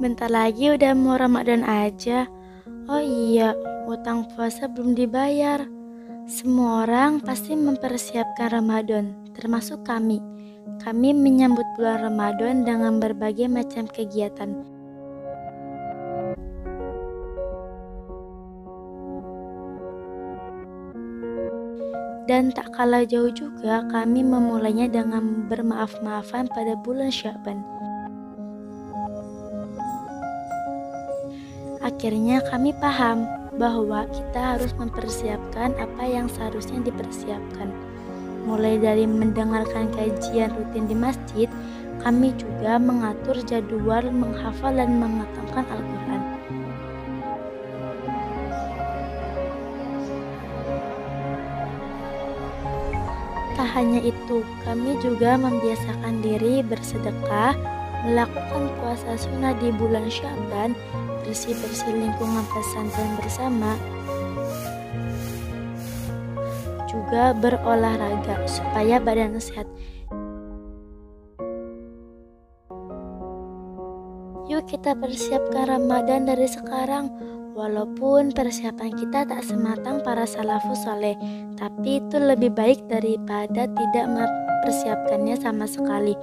Bentar lagi udah mau Ramadan aja. Oh iya, utang puasa belum dibayar. Semua orang pasti mempersiapkan Ramadan, termasuk kami. Kami menyambut bulan Ramadan dengan berbagai macam kegiatan. Dan tak kalah jauh juga kami memulainya dengan bermaaf-maafan pada bulan Sya'ban. Akhirnya kami paham bahwa kita harus mempersiapkan apa yang seharusnya dipersiapkan. Mulai dari mendengarkan kajian rutin di masjid, kami juga mengatur jadwal menghafal dan mengatamkan Al-Quran. Tak hanya itu, kami juga membiasakan diri bersedekah, melakukan puasa sunnah di bulan Sya'ban, bersih-bersih lingkungan pesantren bersama, juga berolahraga supaya badan sehat. Yuk kita persiapkan Ramadan dari sekarang. Walaupun persiapan kita tak sematang para salafus soleh, tapi itu lebih baik daripada tidak mempersiapkannya sama sekali.